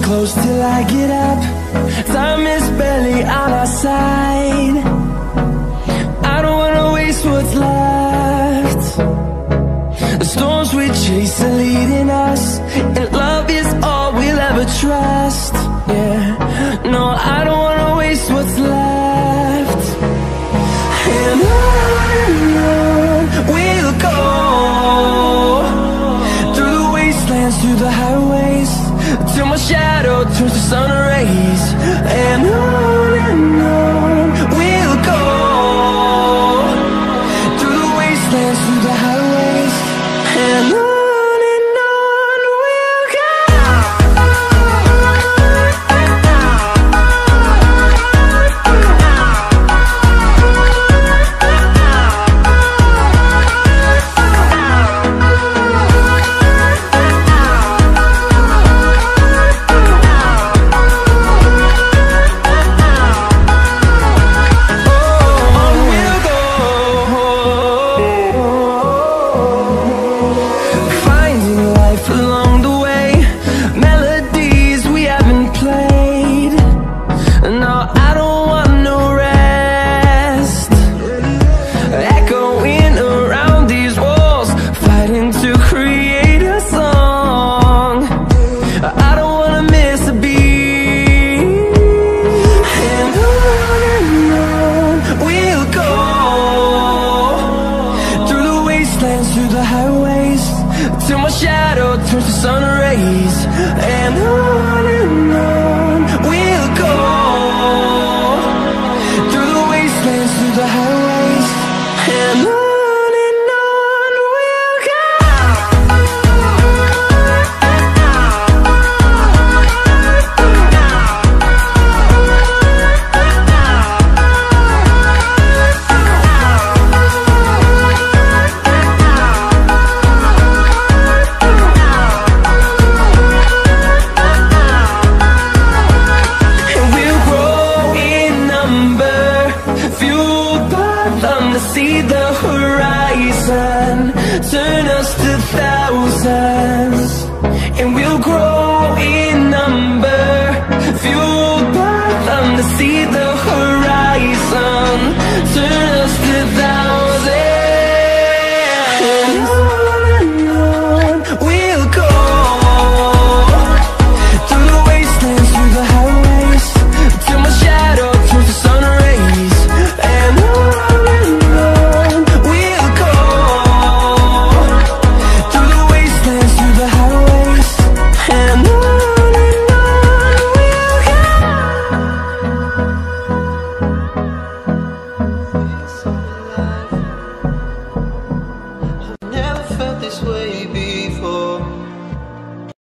close till I get up. Time is barely on our side. I don't wanna waste what's left. The storms we chase are leading us, and love is all we'll ever trust. Yeah, no, I don't wanna waste what's left. And on we'll go, through the wastelands, through the highways, till my shadow turns to sun rays. And on we'll go, through the wastelands, through the highways, and on we'll go. Through the highways, till my shadow turns to sun rays. And on we'll go, through the wastelands, through the highways, and on we'll go. See the horizon turn us to thousands, and we'll grow